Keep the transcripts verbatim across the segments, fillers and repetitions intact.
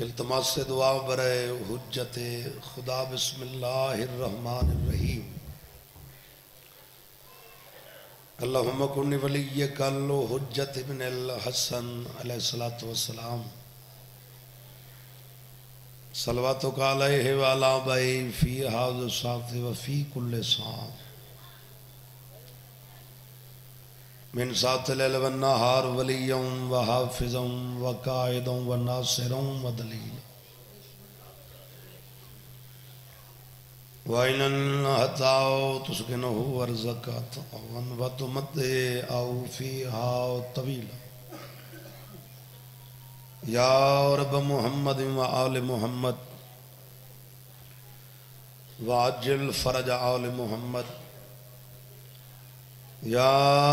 इल्तमास से दुआ बरे हुज्जत खुदा बिस्मिल्लाहिर्रहमानिर्रहीम। अल्लाहुम्मा कुन्नि वलिय्यकल हुज्जत इब्नुल हसन अलैहिस्सलातु वस्सलाम सलवातुका अलैहि व अला आबाई फी हाज़ा साफ़ि व फी कुल्लि साफ़ मिन सातिल लैल वन नहार वलिय्यम व हाफ़िज़म व काइदम व नासिरम व दलील व इनन हताओ तुस्किनुहु अर्ज़क़त वन व तुमद्दे औ फ़ीहा तवीला या रब मुहम्मद व आल मुहम्मद व अज्जिल फ़रज आल मुहम्मद या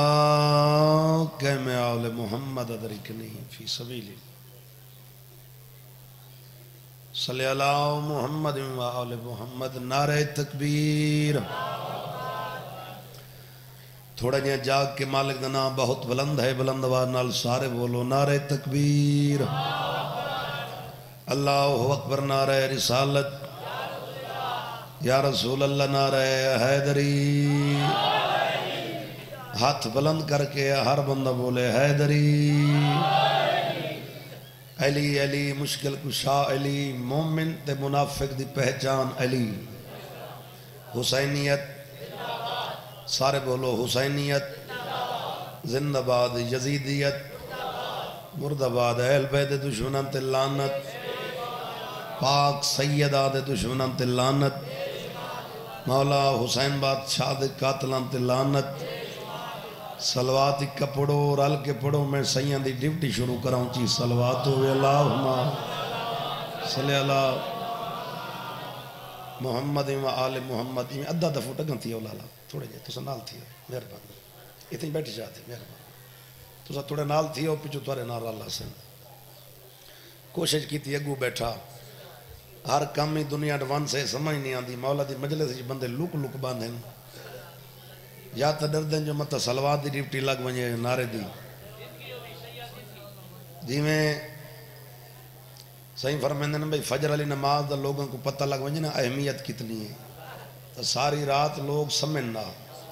कैम आल मुहम्मद अदरिकनी फी सबीली सल्ली अला मुहम्मद व आल मुहम्मद। नारे तकबीर। थोड़ा जिहा जाग के मालिक दा नाम बहुत बुलंद है, बुलंद आवाज़ नाल सारे बोलो नारे तकबीर। अल्लाहु अकबर। नारे रिसालत या रसूल अल्लाह। नारे हैदरी। हाथ बुलंद करके हर बंदा बोले हैदरी। अली अली मुश्किल कुशा अली। मोमिन ते मुनाफिक दी पहचान अली। हुसैनियत सारे बोलो हुसैनियत जिंदाबाद। यजीदियत मुर्दाबाद। अहल बैत दे दुश्मनां ते लानत। पाक सैयदा दे दुश्मनां ते लानत। मौला हुसैन बादशाह दे कातलां ते लानत। सलवात इक्का पढ़ो रल के पढ़ो। मैं सैयां दी ड्यूटी शुरू कराऊं ची सलवात होवे अल्लाहुम्मा सल्ली अला मुहम्मद व आल मुहम्मद। इवें अद्धा दफो टगन थी लाला थोड़े जे तुसा नाल थी मेहरबानी। इतनी बैठी जाते मेहरबानी तुसा थोड़े नाल थी पिछू तुरे नाल अल्लाह सन कोशिश की अगू बैठा। हर काम ही दुनिया वन से समझ नहीं आती। मौला दी मजलिस बंदे लुक लुक बांधे या तो डरदे जो मत सलवात की ड्यूटी लग वजे नारे दी। जिमें सही फरमाते हैं भाई फजर वाली नमाज का लोगों को पता लग वजे ना अहमियत कितनी है तो सारी रात लोग समझ ना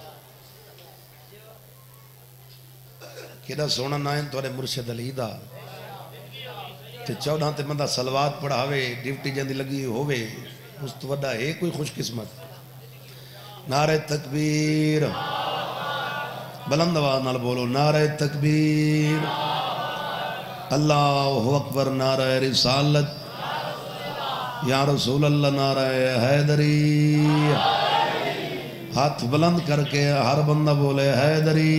कि सोना ना है थोड़े मुर्शिद अली दा ते चौदह ते बंदा सलवात पढ़ावे ड्यूटी जंदी लगी होवे उस तो वड्डा है कोई खुशकिस्मत। नारे तकबीर। बुलंद आवाज़ नाल बोलो नारे तकबीर। अल्लाहु अकबर। नारे रिसालत या रसूल अल्लाह। नारे हैदरी। हाथ बुलंद करके हर बंदा बोले हैदरी।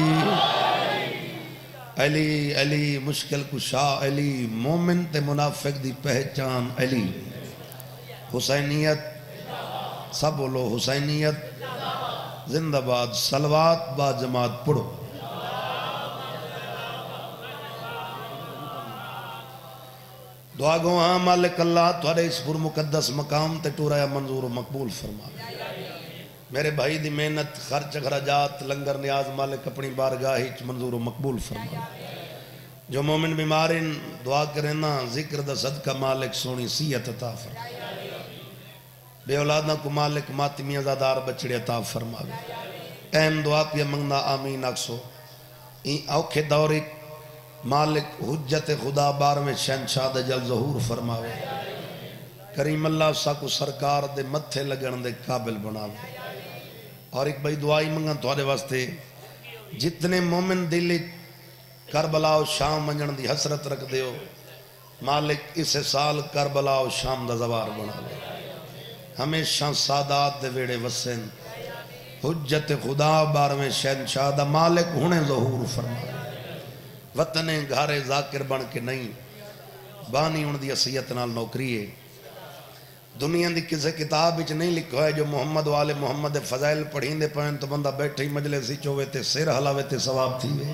अली अली मुश्किल कुशा अली। मोमिन ते मुनाफिक दी पहचान अली। हुसैनियत सब बोलो हुसैनियत जिंदाबाद। सलवात बा जमात पढ़ो। दुआ गो हाँ मालिक अल्लाह थोड़े इस पुर मुकद्दस मकाम ते टूराया मंजूर मकबूल फरमावे। मेरे भाई दी मेहनत खर्च खराजात लंगर न्याज मालिक अपनी बारगाह मंजूर मकबूल फरमावे। जो मोमिन बीमार इन दुआ करे ना जिक्र दा सदका मालिक सोनी सीयत अता फरमावे। बे औलादा को मालिक मातमिया ज़ादार बचड़े अता फरमावे। अहम दुआ पिया मंगना आमीन अक्सो। ई औखे दौर मालिक हुज्जत खुदा बारहवें शहनशाह दे जल ज़हूर फरमावे। करीम अल्लाह साकू सरकार दे मत्थे लगन दे काबिल बनावे। और एक भाई दुआई मंगा थोड़े वास्ते जितने मोमिन दिल करबला शाम वंजण दी हसरत रख दियो मालिक इस साल करबला शाम दा ज़वार बना ले। हमेशा सादात दे वेड़े वसन हुज्जत खुदा बारहवें शहनशाह दा मालिक हुणे ज़हूर फरमावे। वतने घारे जाकिर बन के नहीं बानी उन दी असैयत नाल नौकरी है। दुनिया की किसी किताब विच नहीं लिखा है जो मुहम्मद वाले मुहम्मद दे फजाइल पढ़ींदे पैन तो बंदा बैठे ही मजलिस विच होवे ते सिर हलावे ते सवाब थी वे।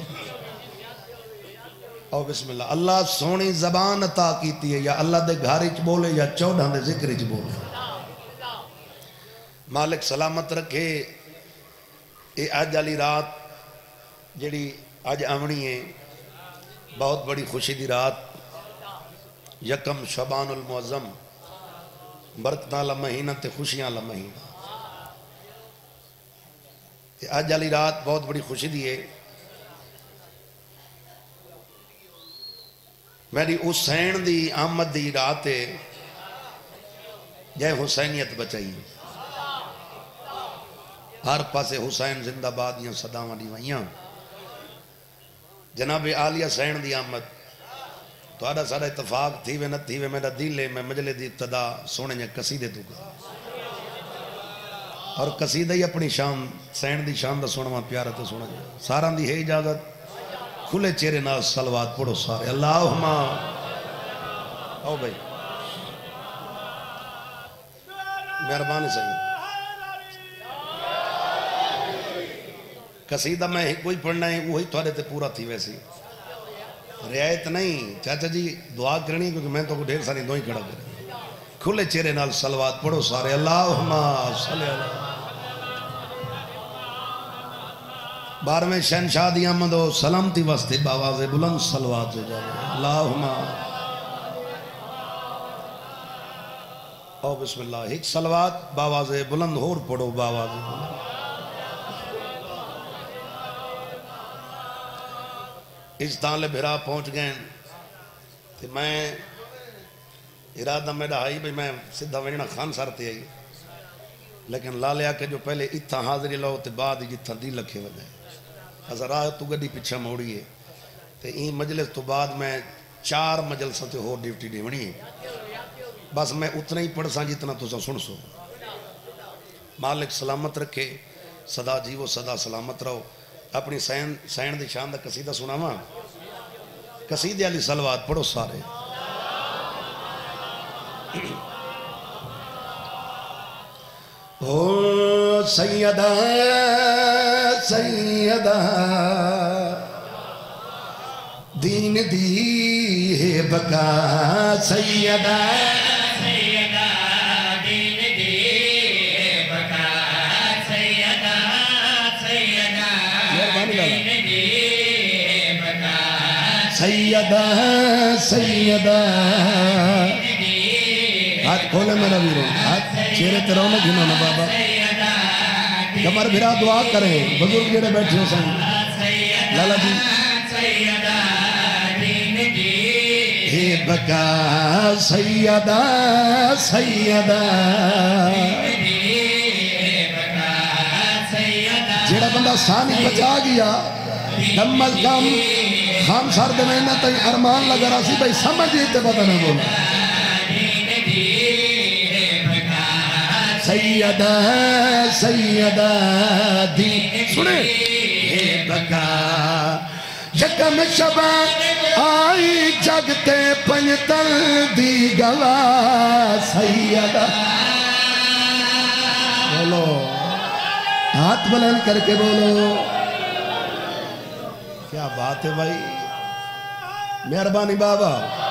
और बिस्मिल्लाह अल्लाह सोनी जबान अता कीती है या अल्लाह दे घर विच बोले या चौदह दे जिक्र विच बोले। मालिक सलामत रखे। ये अज वाली रात जिहड़ी अज आवनी है बहुत बड़ी खुशी की रात। यकम शबानुल मुअज़्ज़म बरकतां ला महीना ते खुशियां ला महीना। अज वाली रात बहुत बड़ी खुशी दी है। मेरी हुसैन दी आमद दी रात है, जय हुसैनियत बचाई। हर पासे हुसैन जिंदाबाद या सदावां दी वईयां। जनाब आलिया सैन दी आमद थोड़ा सारा इतफाक थी वे न थी वे, मेरा दिल है मैं मजले दी इब्तिदा सोने जे कसीदे तू कर और कसीदा ही अपनी शान सैन दी शान दा सुनवा प्यारा तो सुना जाए। सारा दी है इजाजत, खुले चेहरे नाल सलवात पढ़ो सारे। अल्लाहुम्मा आओ भाई मेहरबानी सही। कसीदा मैं कोई पढ़ना है वही थोड़े ते पूरा थी वैसी रियायत नहीं। चाचा जी दुआ करनी क्योंकि मैं तो ढेर सारी दुआई खड़ा कर। खुले चेहरे नाल सलवात पढ़ो सारे। अल्लाहुम्मा सल्ली अला बारहवें शहनशाह दी आमद हो सलामती वास्ते बावाज़े बुलंद सलवात हो जाए। अल्लाहुम्मा ओ बिस्मिल्लाह। एक सलवात बावाज़े बुलंद होर पढ़ो बावाज़े बुलंद। इस ताले भिरा पहुंच गए तो मैं इरादा मेरा आई भाई मैं सीधा वजना खान सर ते आई, लेकिन ला लिया कि जो पहले इतना हाजिरी लो तो बाद जिथा दी लखे वजाए असा राह तू गड्डी पिछा मोड़ी है। तो ई मजलिस तो बाद मैं चार मजलसा से होर ड्यूटी देवनी है। बस मैं उतना ही पढ़ सा जितना तुसा सुन सो। मालिक सलामत रखे, सदा जीवो सदा सलामत रहो। अपनी सैन सैन दी शान दा कसीदा सुनावा। कसीदे वाली सलवात पढ़ो सारे। ओ सैयदा सैयदा दीन दी है बका। सैयदा सैयदा दीन दी है बका। सैयदा सैयदा सैयदा सैयदा हाथ खोले मेरा वीरो, हाथ चेहरे ते रौनक घिनो ना बाबा। कमर भिरा दुआ करें बुजुर्ग जेड़े बैठे हो सन लाला जी। हे बका सैयदा सैयदा जेड़ा बंदा सानी बचा गया कम अज कम हम सर दे ना तई अरमान लगा रहा सी भाई समझ ते पता ना बोला। सैयदा सैयदा दी सुने हे बका यकम शबा आई जगते पंजतल दी गवा। सैयदा बोलो हाथ बुलंद करके बोलो। क्या बात है भाई, मेहरबानी बाबा।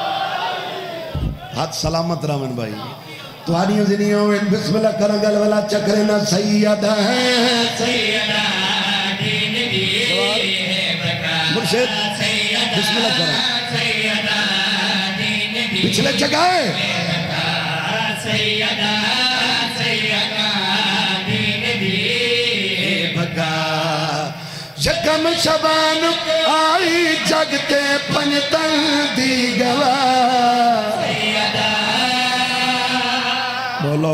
हाथ सलामत रामन भाई तुम्हारी जिनियों में बिस्मिल्लाह करा गल वाला चक्रे ना। सैयदा है सैयदा दीन दी है बका। मुर्शिद बिस्मिल्लाह करा सैयदा दीन दी पिछले जगह सैयदा सैयदा दीन दी है बका। यकम शबान आई जगते पंजतल दी गवा। बोलो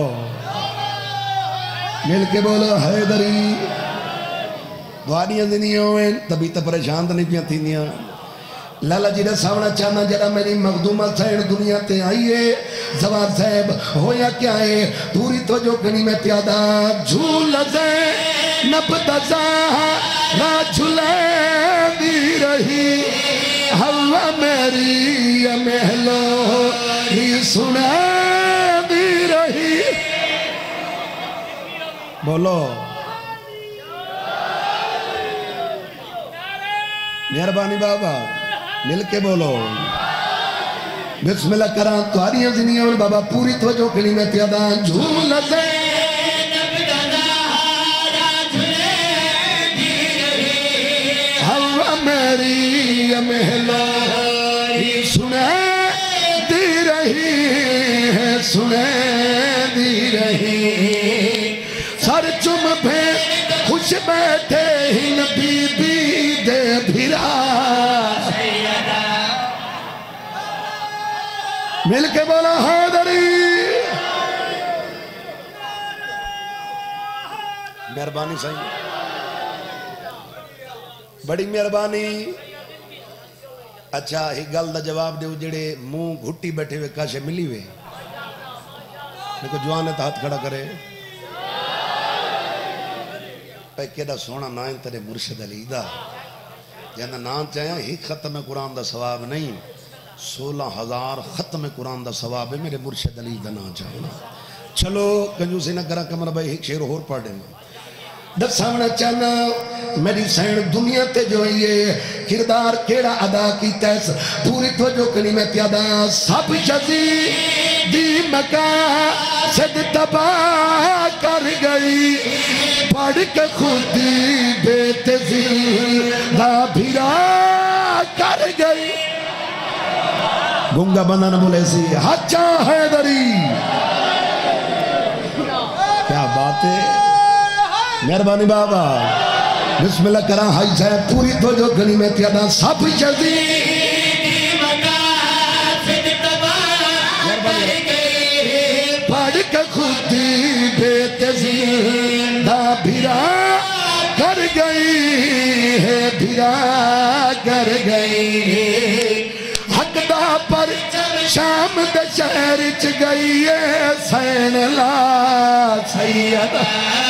मिल के बोलो हैदरी। दुआरियां दिनियों में तभी तो परेशान तो नहीं पिया थीनिया। लाला जी का सामना चाहना जरा मेरी मखदूमा सैन दुनिया ते आई है। जवाब साहब होया क्या है पूरी तो जो कनी में प्यादा झूल दे नपता झूले दी रही हवा मेरी महलो ही सुना दी रही। बोलो मेहरबानी बाबा मिल के बोलो। बिस्मिल्लाह करा तुम्हारी जिंदगी में बाबा पूरी तवज्जो कली में प्यादा झूल दे हवा मेरी महलो ही सुना दी सुने दी रही सर चुम भे खुश बैठे हिन बीबी दे भिरा मिल के बोला हैदरी मेहरबानी सही बड़ी मेहरबानी। अच्छा एक गल का जवाब दो जेड़े मुंह घुट्टी बैठे हुए काशे मिली वे देखो जवान है तो हाथ खड़ा करे केड़ा सोना ना है तेरे मुर्शिद अली दा जैसा ना चाहे ही खत्म कुरान का सवाब नहीं सोलह हजार खत्म कुरान का सवाब है मेरे मुर्शिद अली का ना चाहना। चलो कंजूसी ना करा कमर भाई एक शेर होर पढ़ देना दसावना चाहना मेरी सैन दुनिया ते जो ये किरदार केड़ा अदा कीता पूरी तो जो कनी मैं प्यादा सब शजी दी मका सद तबाह कर गई पढ़ के खुद बेतजी ना भिरा कर गई। गुंगा बंदा न बोले सी हच्चा हैदरी क्या बात है मेहरबानी बाबा बिस्मिल्लाह करा हाई साहब पूरी तो जो गली में प्यादा सब जल्दी पढ़ के खुद बेतज़ीदा भिरा कर गई है भिरा कर गई हकदा पर शाम दे शहर च गई है सैन ला सैयदा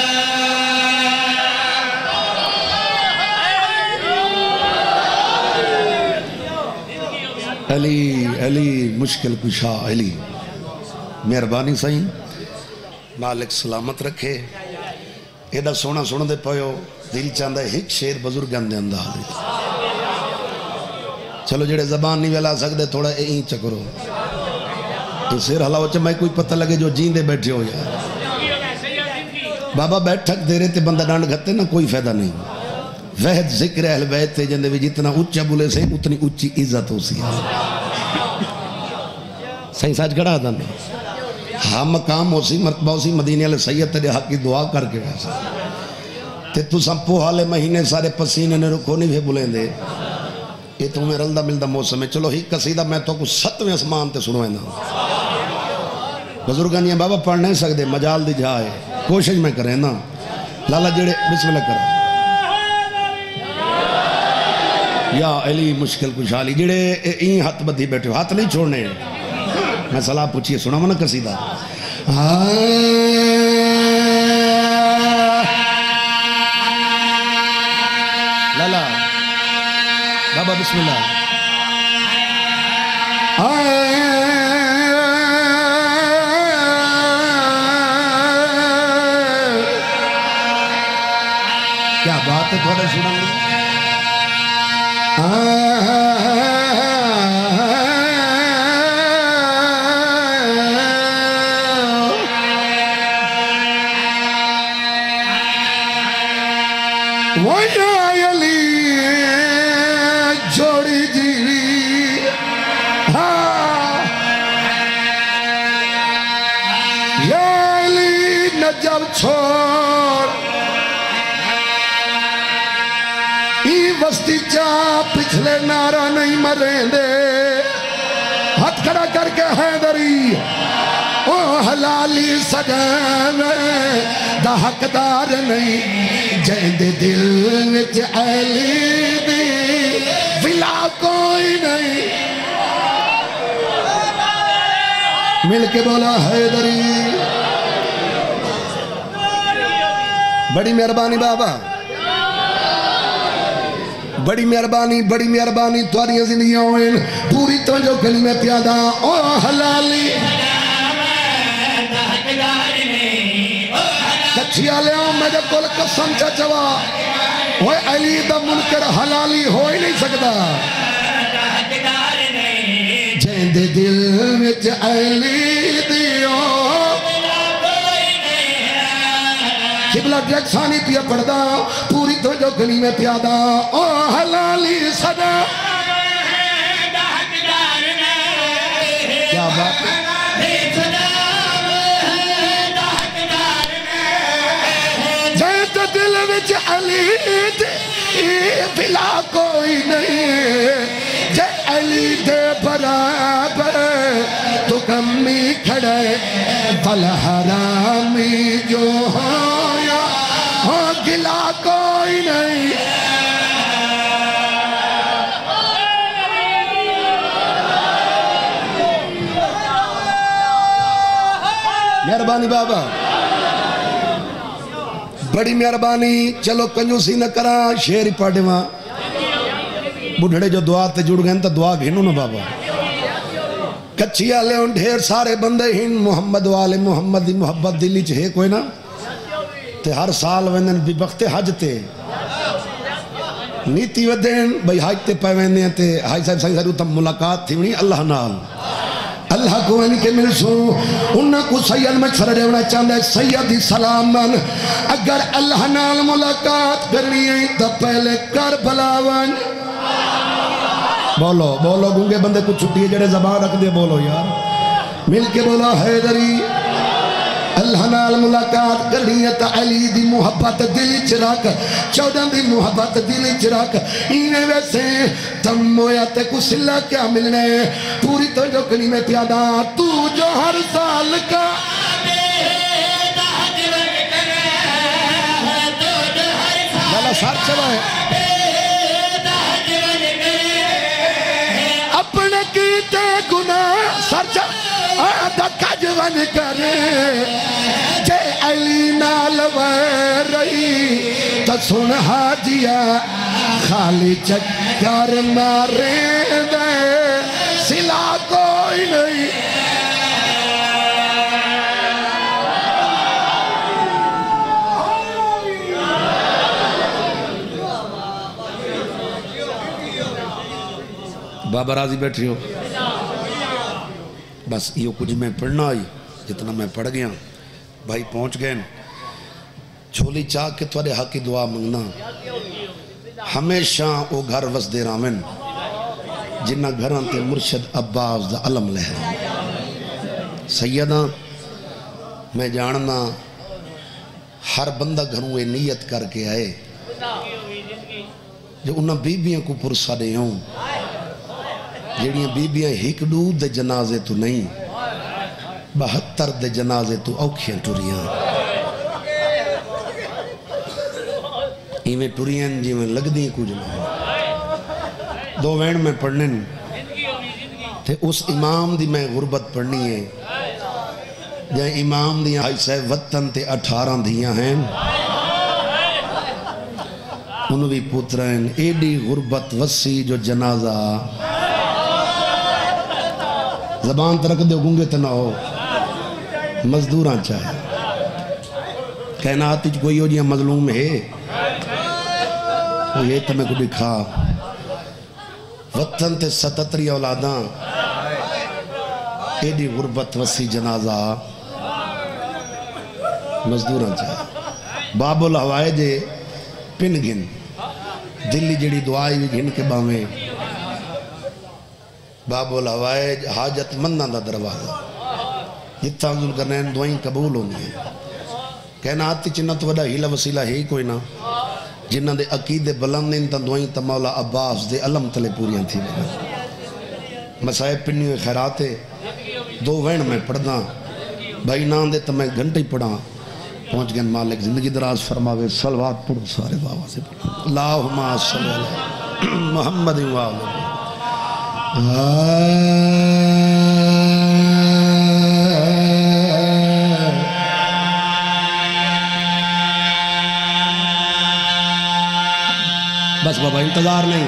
अली अली मुश्किल कुशा अली मेहरबानी सही मालिक सलामत रखे एडा सोना सुनते पाओ दिल चाहता एक शेर बुजुर्गों के अंदाज चलो जेड़े जबान नहीं वेला सकते थोड़ा यही चकरो तो सिर हलाओ च मैं कोई पता लगे जो जींदे बैठे हो यार बाबा बैठक दे रहे थे बंदा डंड घत्ते ना कोई फायदा नहीं वहद जिक्र अहल बैत थे जिंदे भी जितना उच्चा बोले से उतनी उच्ची इज्जत हो सी सही सच कड़ा था हाँ मकाम हो सी मरतबा सी मदीने वाले सैयद तेरे हक की दुआ करके वैसे ते तू संपो हाले महीने सारे पसीने ने रुको नहीं वे बुलेंदे ये तुम्हें रलदा मिलदा मौसम है। चलो ही कसीदा मैं तो कुछ सतवें आसमान ते सुनवाना बुजुर्गां दियां बाबा पढ़ नहीं सकते मजाल दी जाए कोशिश मैं करें ना लाला जेड़े बिस्मिल्लाह कर या अली मुश्किल खुशहाली जेड़े ई हाथ बधी बैठे हाथ नहीं छोड़ने मैं सलाह पूछिए सुना मना कसीदा लाला बाबा बिस्मिल्लाह क्या बात है थोड़ा सुना जोड़ी जीवी हाँ न जब छोड़ ई बस्ती चा पिछले नारा नहीं मरेंदे हाथ खड़ा करके हैदरी ओ हलाली सजावे दा हकदार नहीं जैंदे दिल विच अली दी विला कोई नहीं मिल के बोला हैदरी बड़ी मेहरबानी बाबा बड़ी मेहरबानी बड़ी मेहरबानी तुहारियां जिंदगियां होन पूरी तो जो गली में प्यादा ओ हलाली कच्छिया ले मेरे कोल कसम चचवा ओए अली दा मुनकर हलाली हो ही नहीं सकता जेंदे दिल विच अली दियो किबला जगसानी पिया पड़दा पूरी तो जो गली में प्यादा ओ हलाली सदा क्या बात है अली दे बिला कोई नहीं, जे अली दे बराबर तो कमी खड़े बल हरामी जो हो या हो गिला कोई नहीं। मेहरबानी बाबा, बड़ी मेहरबानी। चलो कंजूसी न करा, शेर ही पढ़ देवा। बुढ़ड़े जो दुआ ते जुड़ गए तो दुआ घिनू ना बाबा। कच्ची आले ढेर सारे बंदे ही मुहम्मद वाले मुहम्मद की मुहब्बत दिल्ली च है कोई ना, ते हर साल वेंदन बिबख्ते हज ते नीति वधेन भाई हज ते पे वेंदे ते हाई साहब साईं सरू तम मुलाकात थी वनी अल्लाह नाल। अल्लाह को इनके मिलसू उन्हें को सैयद मशवरा देना चाहता है। सैयद सलाम मन अगर अल्लाह नाल मुलाकात करनी है तो पहले कर भलावन। बोलो बोलो गूंगे बंदे को छुट्टी है जड़े जबान रख दे, बोलो यार मिल के बोलो हैदरी। अल्लाह नाल मुलाकात करनी है तो अली दी मुहब्बत दिल च रख, चौदह दी मुहब्बत दिल च रख। इन्हें वैसे तम मोया ते कुसिला क्या मिलने पूरी तो जो कनी में प्यादा तू जो हर साल का साथ चला है अपने कीते गुनाह सच कजवन करे। जे अली नाल रही तो सुन हाजिया खाली चक्कर मारे दे सिला कोई नहीं। बाबा राजी बैठी हो बस यो कुछ मैं पढ़ना आई जितना मैं पढ़ गया भाई पहुंच गए। झोली चाह के थोड़े हक की दुआ मंगना हमेशा वो घर वसदे रावन जिन्ना घर ते मुर्शद अब्बास दा अलम लहर। सैयदा मैं जानना हर बंदा घरों ये नीयत करके आए जो उन्हें बीबियों को पुरसा दे आऊं जेड़ियां बीबियां हिक डू दे जनाजे तो नहीं बहत्तर दे जनाजे तो औखियां टुरियां इवें टुरियां जिवें लगदी कुछ ना। दो वैन में पढ़ने थे उस इमाम दी मैं गुरबत पढ़नी है जै इमाम दी आई साहब वतन ते अठारह धियां हैं उन भी पुत्र हैं। एडी गुरबत वसी जो जनाजा जबान तरक दे गूंगे तो ना हो मजदूर चाहे कहनात कोई हो जिया मजलूम है तो ये तो मैं को दिखा वतन ते सततरी औलादा एडी गुरबत वसी जनाजा मजदूर चाहे। बाबुल हवाए जे पिन गिन दिल्ली जड़ी दुआई भी गिन के बावे बाबुल हवाए हाजत मंदा दा दरवाजा जिथा जुल करने दुआई कबूल होनी है। कहना आती चिन्ह तो वड़ा हीला वसीला है ही कोई ना जिन्हों के अकीदे बुलंद इन तो दुआई तो मौला अब्बास दे अलम तले पूरियां थी। मसाए पिन्नी खैरात दो वहन मैं पढ़दा भाई ना दे तो मैं घंटे ही पढ़ा पहुँच गए। मालिक जिंदगी दराज फरमावे। सलवात पढ़ो सारे बाबा से अल्लाहुम्मा सल्ली अला मुहम्मद व आले बस बाबा इंतजार नहीं।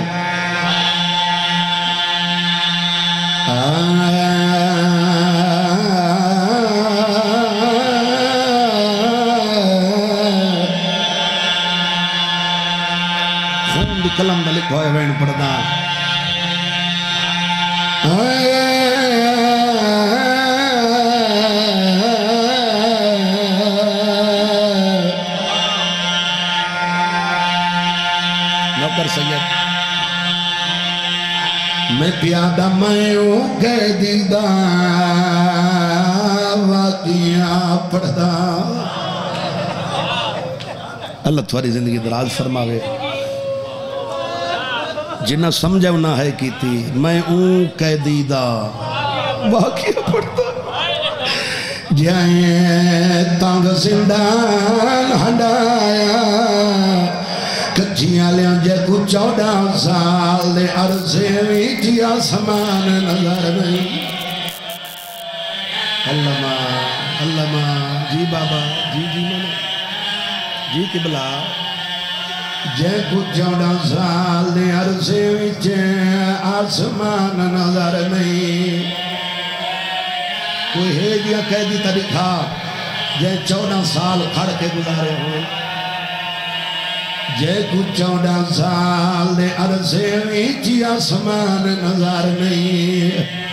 खून कलम में लिखो है वैन पढ़ना नौकर सैयद मैं प्यादा मैं गए दीदा वाकिया पढ़दा अल्लाह थोड़ी जिंदगी दराज फरमावे। जिन्ना समझा ना है की थी मैं ऊँ कैदी दा वाकिया पढ़ता जाए तंग जिंदान हंडाया कच्चियां लिया जगू चौदह साल दे अरसे विच आसमान नजर नहीं। अल्लामा अल्लामा जी बाबा जी जी मैंने जी किबला जगू चौदह साल दे अरसे विच आसमान नजर नहीं। कोई है दिया कैदी तरीका जै चौदह साल खड़ के गुजारे हो जै कुछ चौदह साल दे अरसे विच आसमान नजर नहीं।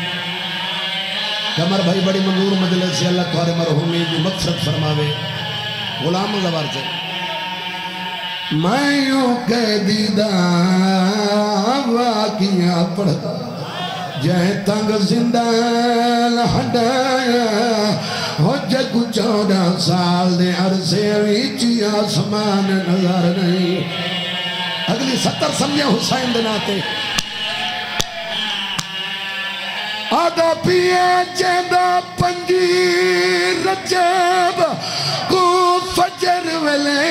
कमर भाई बड़ी मंजूर मजलिस से अल्लाह तुम्हारे मरहूमी की मकसद फरमावे। गुलाम जवार से मैं यूं कैदी दा वाकिया पढ़ता जै तंग जिंदान हटाया हो जगू चौदह साल दे अरसे विच आसमान नजर नहीं। अगली सत्तर समझे हुसैन दे नाते आदा पिया चेंदा पंजी रजब को फजर वेले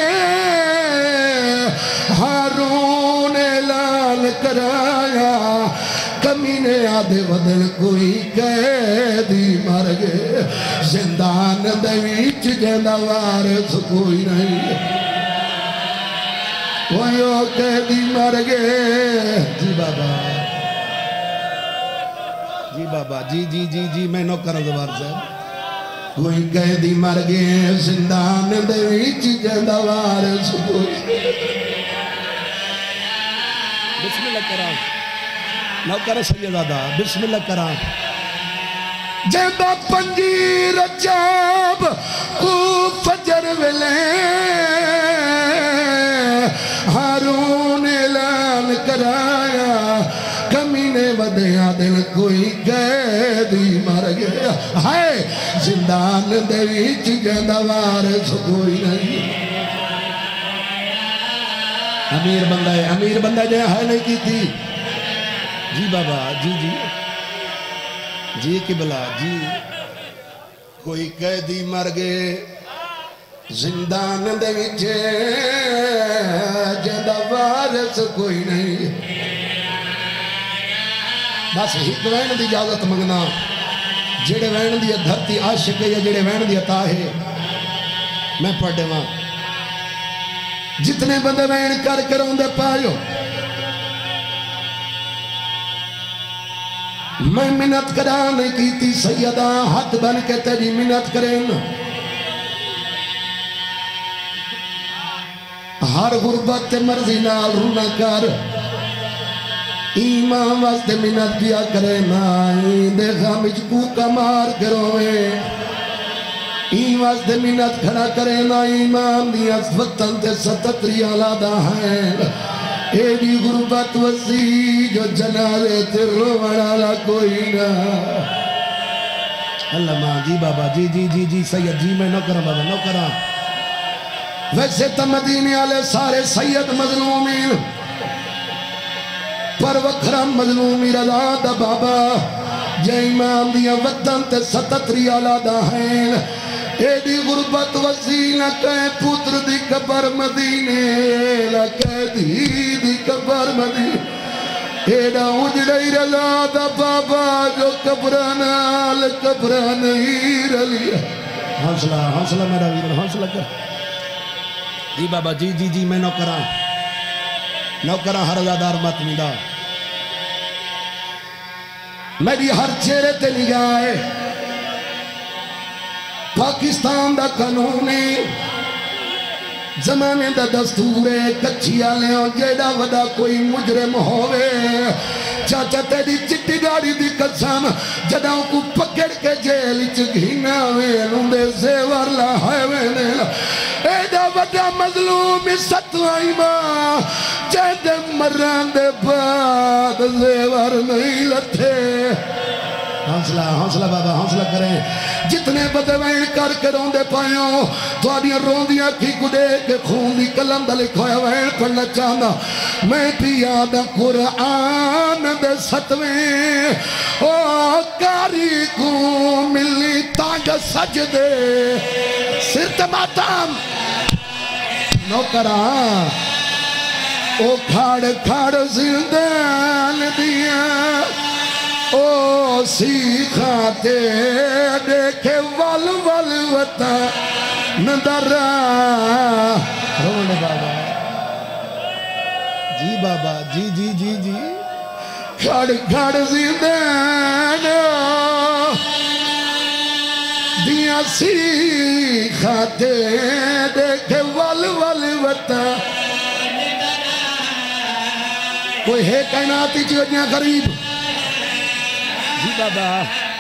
हारून ऐलान कराया कमीने आधे बदल कोई कैदी मर गए जिंदान दे विच जेंदा वारिस कोई नहीं। वो कैदी मर गए जी बाबा जी बाबा जी जी जी जी मैं नौकर जवार साहब कोई कैदी मर गए जिंदान दे विच जेंदा वारिस कोई। बिस्मिल्लाह करा नौकर सैयदादा बिस्मिल्लाह करा जेंदा पंजी रजब को फजर वेले हारून ऐलान कराया कमीने वधिया दिल कोई कैदी मर गया है जिंदान दे विच जेंदा वारिस कोई नहीं। अमीर बंदा है अमीर बंदा जो है नहीं की थी जी बाबा जी जी जी किबला जी कोई कैदी मर गए जिंदान दे विच जेंदा वारिस कोई नहीं। बस एक वैन की इजाजत मंगना जेड़े वैन की धरती आशिक है जेड़े वैन की अता है मैं पढ़ देवा जितने बंदे वैन कर कर आंदे पायो मैं मिन्नत करा नहीं की थी सैयदा हाथ बन के तेरी मिन्नत करें हर गुरबत मर्जी नाल रूना कर ईमान वास्ते मिन्नत किया करे ना देखा मुझको कमार करोवे ई वास्ते मिन्नत खड़ा करे ना ईमान दिया वतन ते सतत्री आलादा है एडी गुरबत वसी जो जनाजे ते रोवण वाला कोई ना। अल्लाह मां जी बाबा जी जी जी जी सैयद जी मैं न करा बाबा न करा। वैसे तो मदीने वाले सारे सैयद मजलूमीन पर वखरा मजलूमी रजा दा बाबा जय इमाम दिया वतन ते सतत्री आलादा है एडी गुरबत वसी न कह पुत्र दी कबर मदीने न कह धी दी कबर मदीने एडा उजड़ई रजा दा बाबा जो कब्र नाल कब्र नहीं रली। हौसला हौसला मेरा वीर हौसला कर जी बाबा जी जी जी मैं नौकरा नौकरा हर अदादार मत मिला मेरी हर चेहरे ते निगाह है पाकिस्तान दा कानून है जमाने दा दस्तूर है कच्ची आले जेड़ा वड़ा कोई मुजरिम होवे चाचा तेरी चिट्टी गाड़ी दी कसम जदा को पकड़ के जेल च घीना वे लुंदे सेवर लाए वे एडा वड़ा मजलूम सतवाई मां जद मरण दे बाद सेवर नहीं लथे। हौसला हौसला बाबा हौसला करें जितने बदवैन कर कर रोंदे पायो थोड़िया रोंदिया अखी को देख के खून की कलम का लिखोया वैन पढ़ना चाहता मैं पिया दा कुरान दे सतवें ओ कारी को मिली तांग सजदे सिर ते मातम नौकरा ओ खाड़ खाड़ जिंदान दिया ओ सीखाते देखे वल वल वता नदरा रोने बाबा जी बाबा जी जी जी जी खड़ खड़ जिंदान दिया सीखाते देखे वल वल वता कोई है कायनाती चीज़ गरीब जी बाबा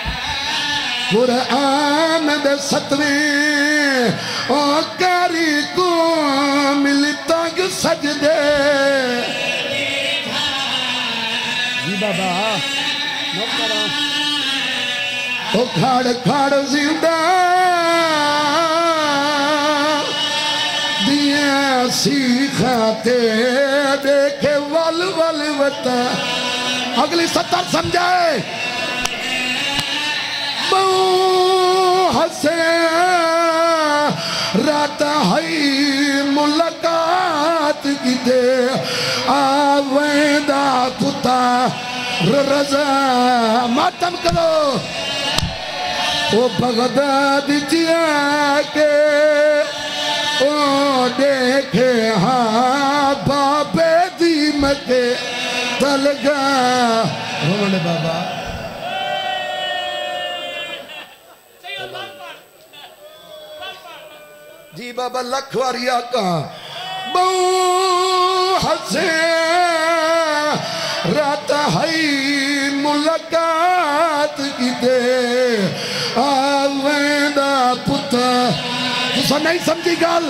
कुरान दे सतवें ओ कारी को मिलता जो सजदे जी बाबा ओ खाड़ खाड़ जिंदा दिया सीखाते देखे वल वल वता अगली सत्तर समझाए हसे रात हई मुलाकात की दे आवेदा पुता रजा मातम करो ओ बगदाद जिया के ओ देखे हाँ बाबे दी मके तलगा रोने बाबा जी बाबा लखवारिया का बहु हसे रात हई मुलाकात की दे आवेदा पुता तुसा नहीं समझी गल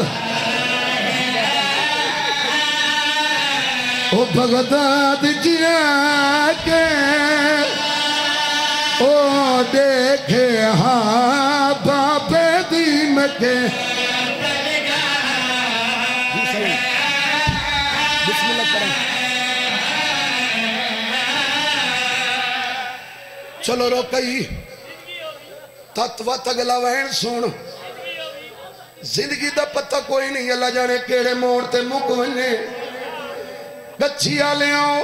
ओ बगदाद जिया के ओ देखे हाँ बाबे दी मके चलो रोकई तत्व तगला वहन सुन जिंदगी का पता कोई नहीं अल्लाह जाने केड़े मोड़ ते मुक वने गच्छिया ले आओ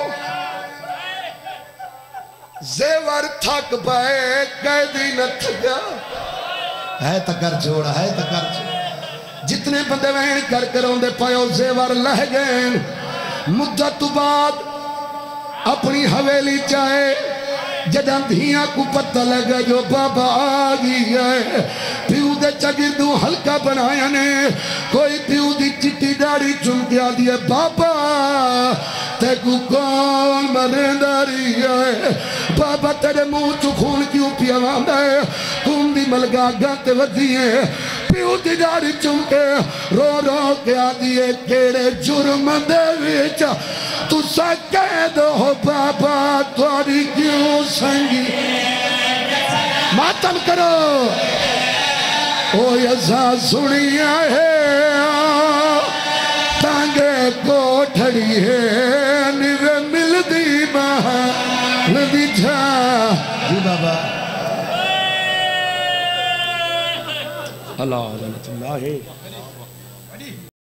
जेवर थक पाए कैदी न थका है तकर जोड़ा है तकर जितने बंदे वहन कर कर आंदे पायो जेवर लह गए मुद्दत तो बाद अपनी हवेली चाहे जदा धिया को पता लगा जो बाबा आ गई है प्यू दे चगिरदू हल्का बनाया ने कोई प्यू दी चिट्टी दाढ़ी चुम के आ दिया बाबा तेकू कौन मरेंदारी है बाबा तेरे मुंह चु खून क्यों पिया है तुम दी मलगा गंत वधी है प्यू दी दाढ़ी चुम के रो रो के आ दिए केड़े जुर्म दे विच तुसा कह दो बाबा थोड़ी क्यों संगी मातम करो ओ यसा सुनिया है तांगे कोठड़ी है निवे मिलदी महल दी छा जी बाबा अल्लाह अल्लाह है